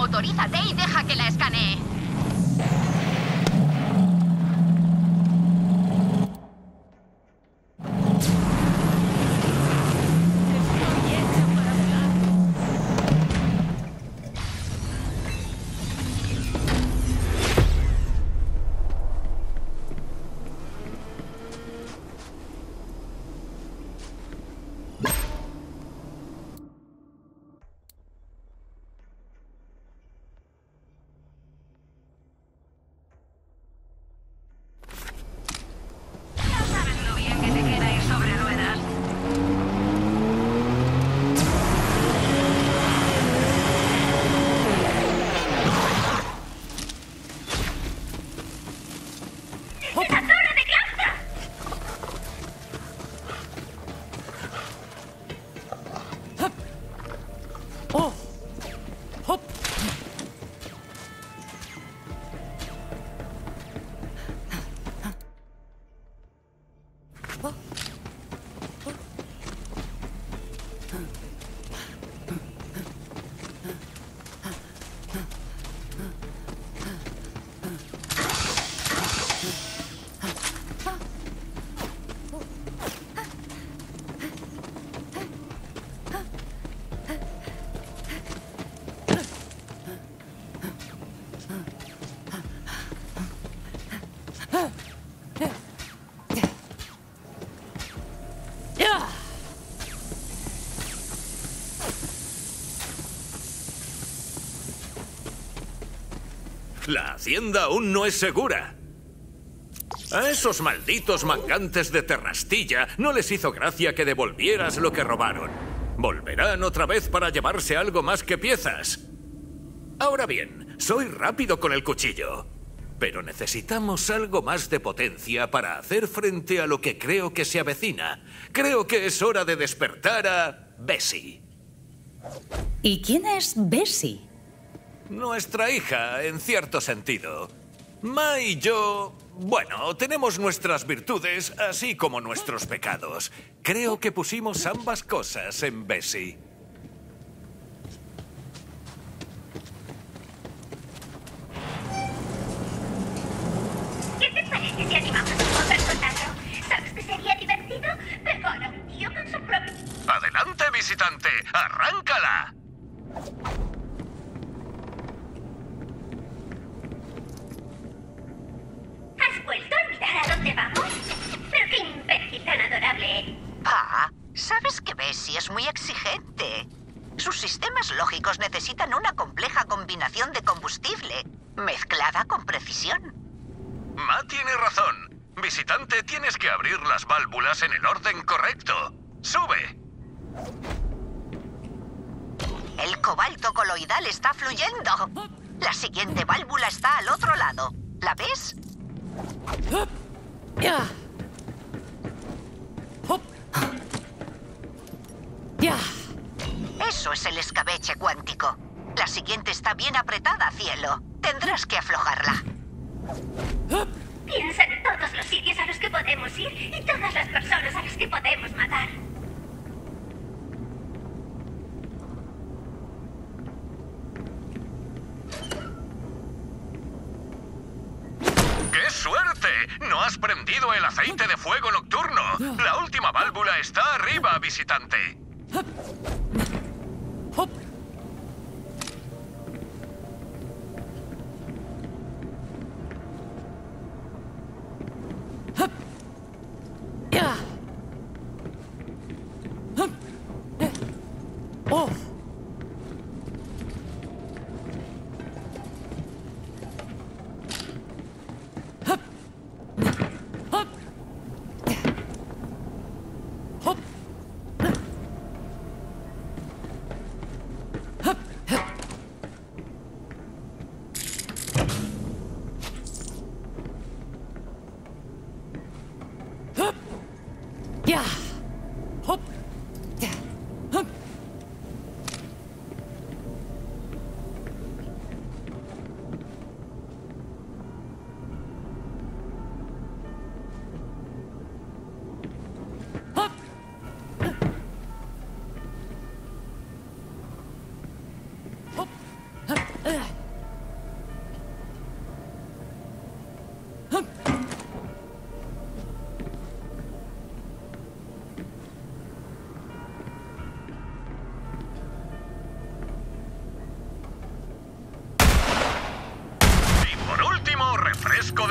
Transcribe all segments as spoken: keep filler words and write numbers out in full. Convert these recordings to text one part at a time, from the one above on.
Autorízate y deja que la escanee. La hacienda aún no es segura. A esos malditos mangantes de Terrastilla no les hizo gracia que devolvieras lo que robaron. Volverán otra vez para llevarse algo más que piezas. Ahora bien, soy rápido con el cuchillo, pero necesitamos algo más de potencia para hacer frente a lo que creo que se avecina. Creo que es hora de despertar a Bessie. ¿Y quién es Bessie? Nuestra hija, en cierto sentido. Ma y yo, bueno, tenemos nuestras virtudes, así como nuestros pecados. Creo que pusimos ambas cosas en Bessie. ¿Qué te parece si animamos a un personaje? ¿Sabes que sería divertido? Pegar a un tío con su propio... ¡Adelante, visitante! ¡Arráncala! ¿Has vuelto a mirar a dónde vamos? Pero qué imbécil tan adorable. Pa, ¿sabes que Bessie es muy exigente? Sus sistemas lógicos necesitan una compleja combinación de combustible, mezclada con precisión. Ma tiene razón. Visitante, tienes que abrir las válvulas en el orden correcto. ¡Sube! El cobalto coloidal está fluyendo. La siguiente válvula está al otro lado. ¿La ves? Ya. Ya. Eso es el escabeche cuántico. La siguiente está bien apretada, cielo. Tendrás que aflojarla. Piensa en todos los sitios a los que podemos ir y todas las personas a las que podemos matar. ¡Qué suerte! ¡No has prendido el aceite de fuego nocturno! La última válvula está arriba, visitante. Ya. Oh.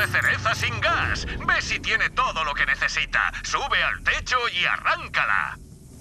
de cereza sin gas. Ve si tiene todo lo que necesita. Sube al techo y arráncala.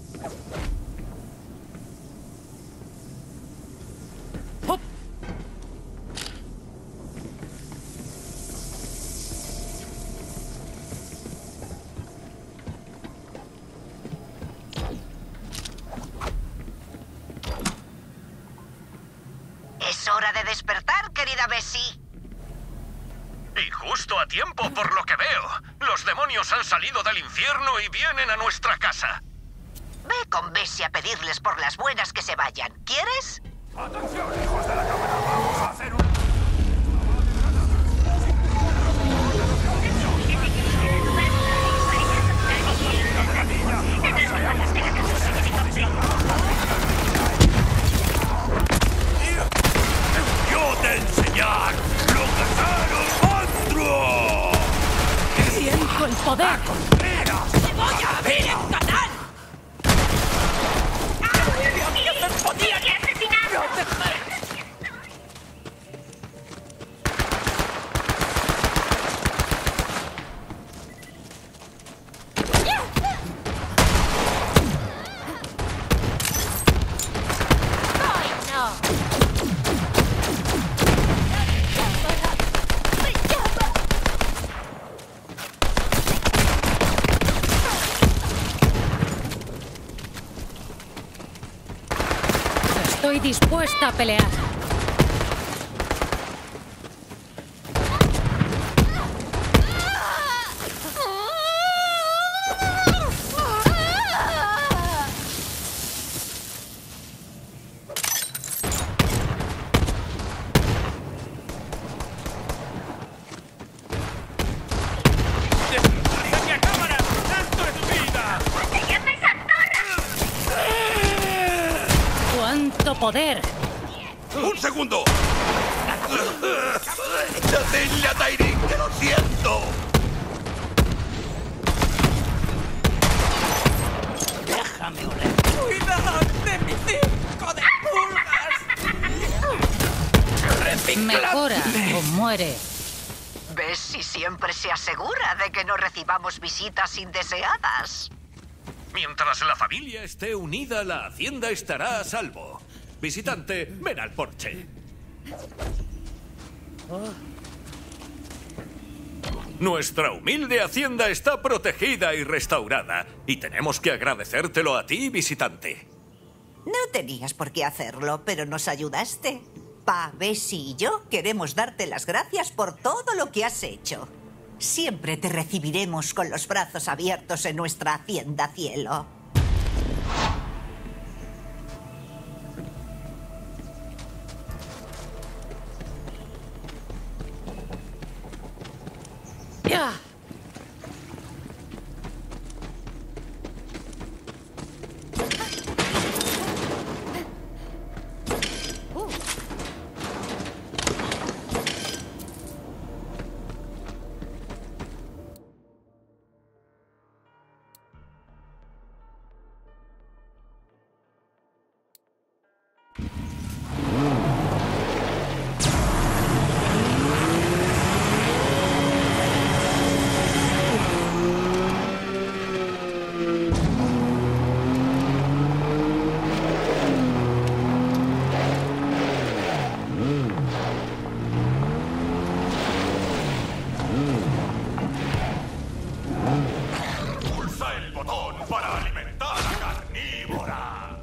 Es hora de despertar, querida Bessie. Y justo a tiempo, por lo que veo. Los demonios han salido del infierno y vienen a nuestra casa. Ve con Bessie a pedirles por las buenas que se vayan. ¿Quieres? ¡Atención, hijos de la cámara! ¡Vamos a hacer un... ¡Yo te enseñar lo que es un monstruo! Siento el poder. ¡Te voy a abrir el canal! ¡Yo no podía que asesinarlo! Estoy dispuesta a pelear. ¡Larga cámara! ¡Esto es vida! ¡Se llama esa torre! ¡Cuánto poder! ¡Un segundo! ¡Dile a Tyrion que lo siento! ¡Déjame oler! ¡Cuidado de mi circo de pulgas! Mejora o muere. Bessie siempre se asegura de que no recibamos visitas indeseadas. Mientras la familia esté unida, la hacienda estará a salvo. Visitante, ven al porche. Nuestra humilde hacienda está protegida y restaurada. Y tenemos que agradecértelo a ti, visitante. No tenías por qué hacerlo, pero nos ayudaste. Pa, Bessie y yo queremos darte las gracias por todo lo que has hecho. Siempre te recibiremos con los brazos abiertos en nuestra hacienda cielo. ¡Ya! Pulsa el botón para alimentar a Carnívora.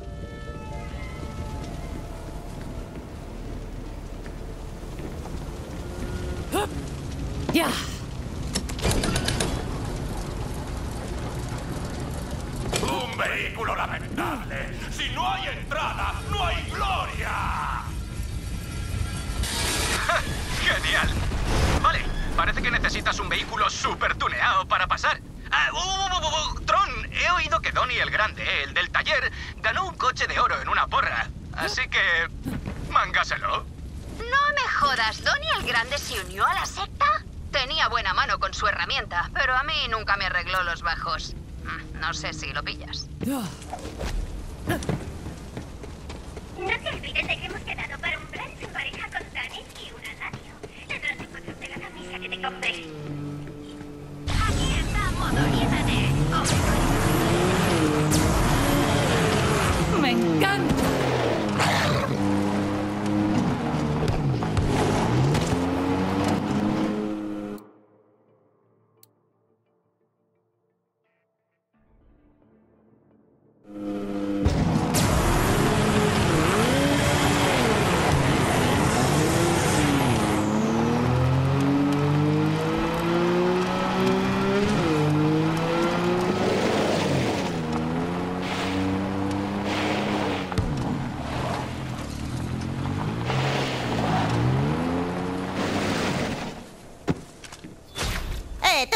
¡Ya! Un vehículo lamentable. Si no hay entrada, no hay gloria. ¡Genial! Vale, parece que necesitas un vehículo súper tuneado para pasar. Ah, uh, uh, uh, uh, Tron, he oído que Donnie el Grande, el del taller, ganó un coche de oro en una porra. Así que... mángaselo. No me jodas, ¿Donnie el Grande se unió a la secta? Tenía buena mano con su herramienta, pero a mí nunca me arregló los bajos. Mm, No sé si lo pillas. No te olvides de que hemos quedado para un brunch en pareja con Dani y una radio. El trozo de la camisa que te compré.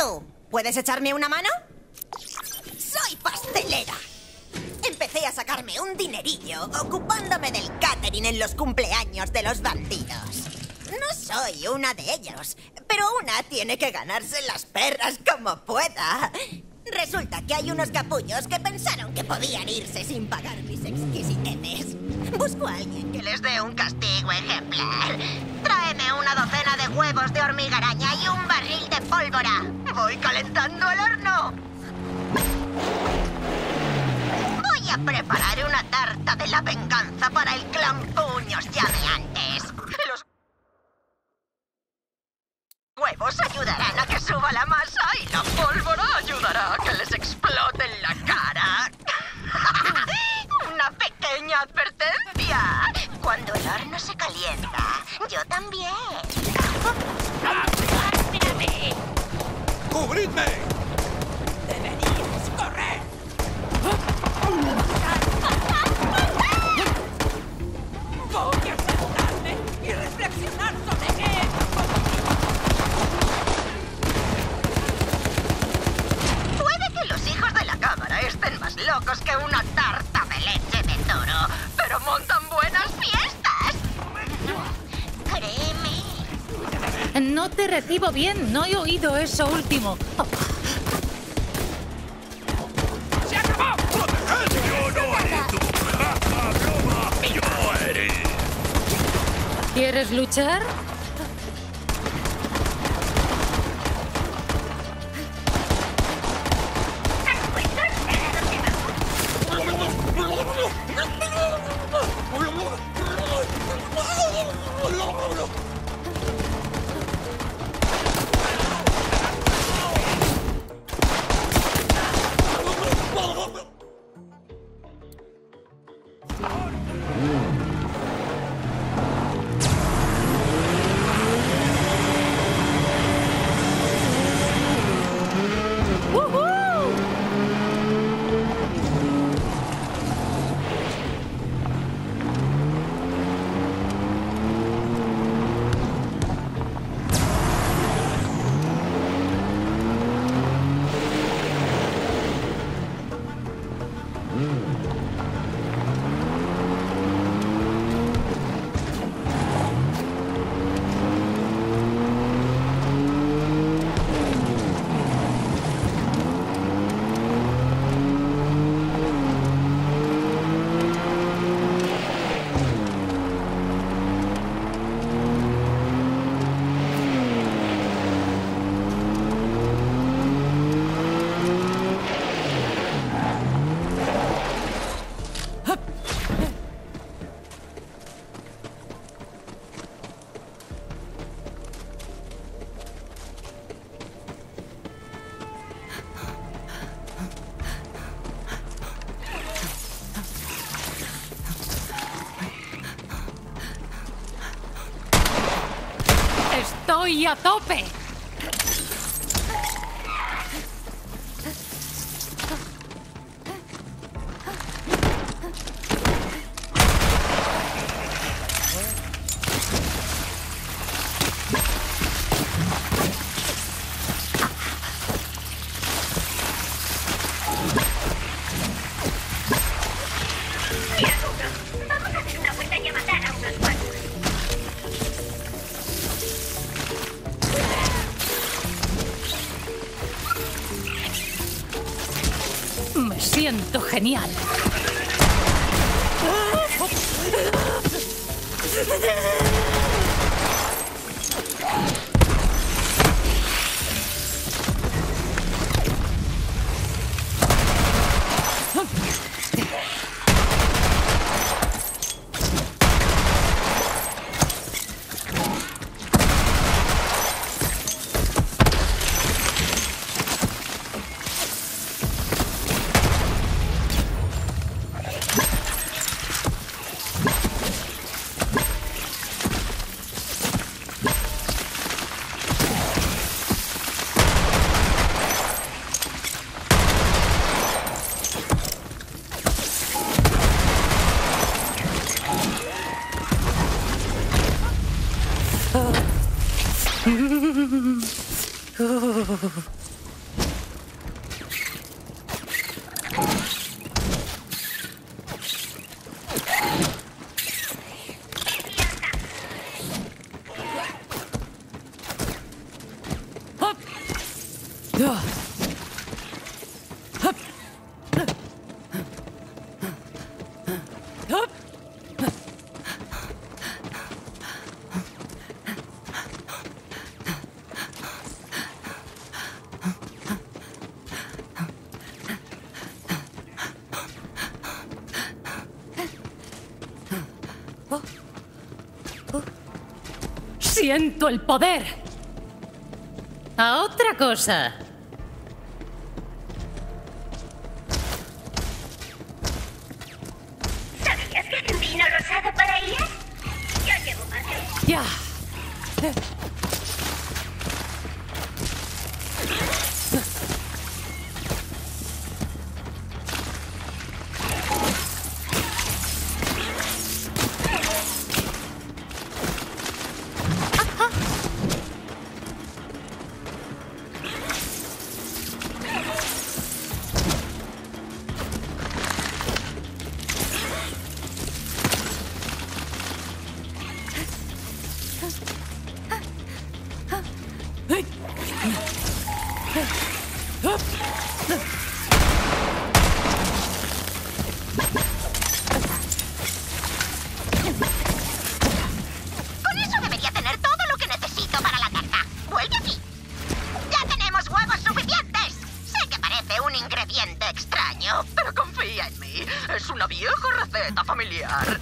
tú, ¿puedes echarme una mano? Soy pastelera. Empecé a sacarme un dinerillo ocupándome del catering en los cumpleaños de los bandidos. No soy una de ellos, pero una tiene que ganarse las perras como pueda. Resulta que hay unos capullos que pensaron que podían irse sin pagar mis exquisiteces. Busco a alguien que les dé un castigo ejemplar. Tráeme una docena de huevos de hormiga araña y un barril de pólvora. Voy calentando el horno. Voy a preparar una tarta de la venganza para el clan Puños Llameantes. Los huevos ayudarán a que suba la masa y la pólvora ayudará a que les explote en la cara. Una pequeña advertencia. Cuando el horno se calienta, yo también. ¡Espérame! ¡Cubridme! ¡Deberías correr! Voy a sentarme y reflexionar sobre qué he hecho contigo. Puede que los hijos de la cámara estén más locos que una tarta de leche de toro, pero montan buenas fiestas. Créeme. No te recibo bien. No he oído eso último. Oh. ¡Se acabó! ¡Yo no haré tu broma! ¡Yo haré! ¿Quieres luchar? ¡Estoy a tope! Mira, Cuco, vamos a hacer una vuelta y a matar a unos cuantos. Me siento genial. Siento el poder. A otra cosa. ¿Sabías que hay un vino rosado para ellas? Yo llevo más de uno. Ya. Con eso debería tener todo lo que necesito para la tarta. ¡Vuelve aquí! ¡Ya tenemos huevos suficientes! Sé que parece un ingrediente extraño, pero confía en mí. Es una vieja receta familiar.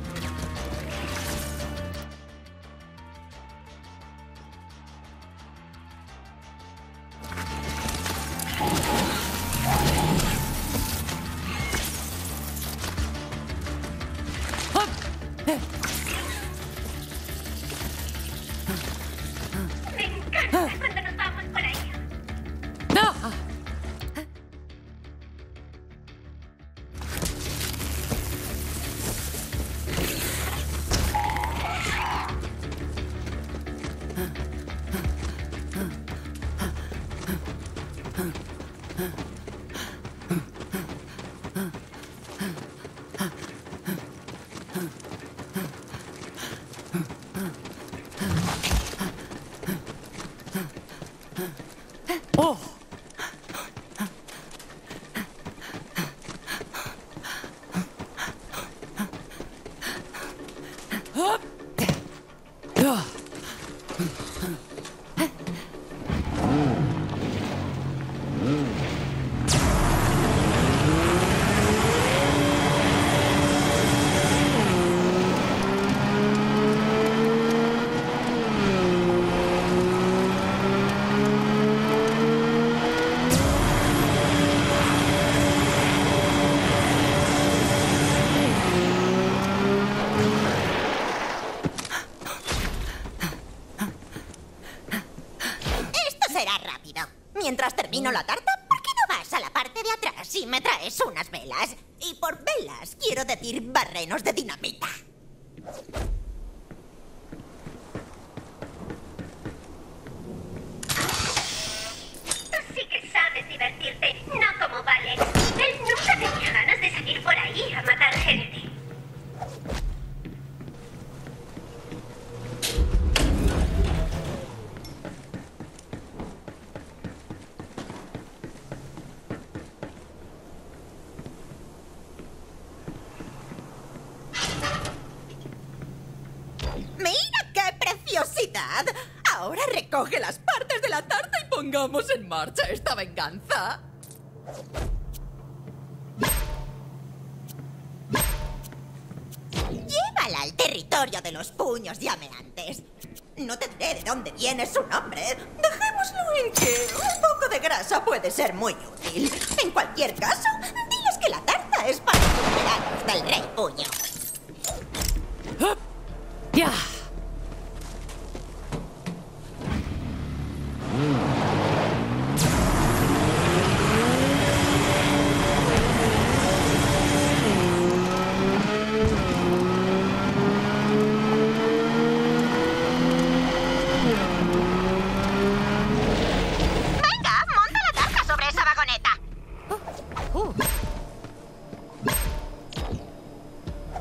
Me encanta cuando nos vamos por ahí. ¡No! ¡Oh! Esto será rápido. Mientras termino la tarta, ¿por qué no vas a la parte de atrás y me traes unas velas? Y por velas quiero decir barrenos de dinamita. Tú sí que sabes divertirte, no como Valex. Él nunca tenía ganas de salir por ahí a matar gente. ¡Mira qué preciosidad! Ahora recoge las partes de la tarta y pongamos en marcha esta venganza. Llévala al territorio de los puños llameantes. No te diré de dónde viene su nombre. Dejémoslo en que un poco de grasa puede ser muy útil. En cualquier caso, diles que la tarta es para los veteranos del Rey Puño. ¡Ya! Venga, monta la tarta sobre esa vagoneta. Uh.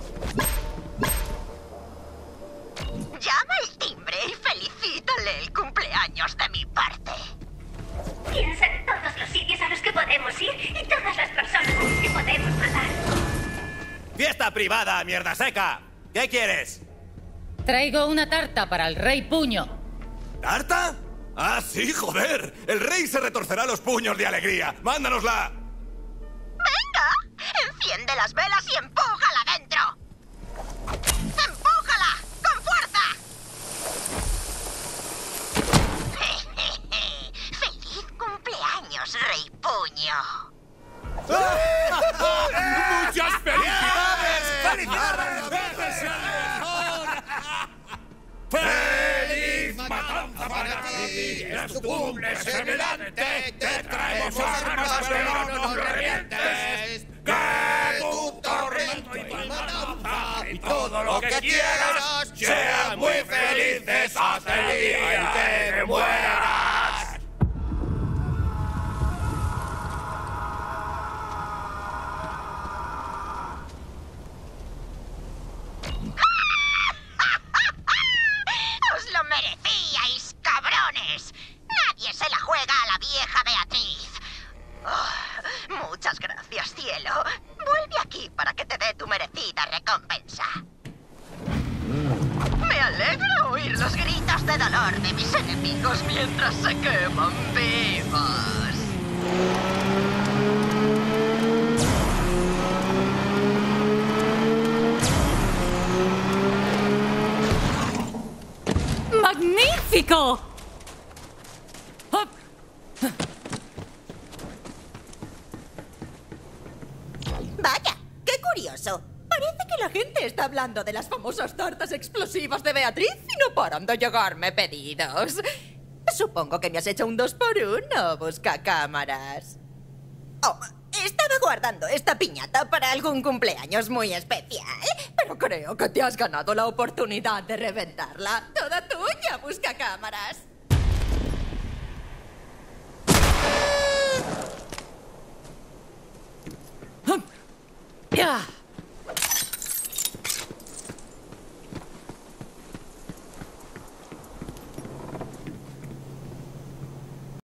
privada, mierda seca. ¿Qué quieres? Traigo una tarta para el Rey Puño. ¿Tarta? Ah, sí, joder. El rey se retorcerá los puños de alegría. ¡Mándanosla! ¡Venga! Enciende las velas y empújala dentro. ¡Empújala! ¡Con fuerza! ¡Feliz cumpleaños, Rey Puño! ¡Muchas felicidades! ¡Felicidades! ¡Feliz matanza para ti! ¡Es tu cumple semejante! ¡Te traemos armas de no nos revientes! ¡Que tu tormento y tu matanza y todo lo que quieras sean muy felices hasta el día en que te mueras! ¡Os lo merecíais, cabrones! Nadie se la juega a la vieja Beatriz. Oh, muchas gracias, cielo. Vuelve aquí para que te dé tu merecida recompensa. Me alegra oír los gritos de dolor de mis enemigos mientras se queman vivos. ¡Magnífico! Vaya, qué curioso. Parece que la gente está hablando de las famosas tartas explosivas de Beatriz y no paran de llegarme pedidos. Supongo que me has hecho un dos por uno, buscacámaras. Oh, estaba guardando esta piñata para algún cumpleaños muy especial, pero creo que te has ganado la oportunidad de reventarla. Toda tuya, buscacámaras. ¡Ya!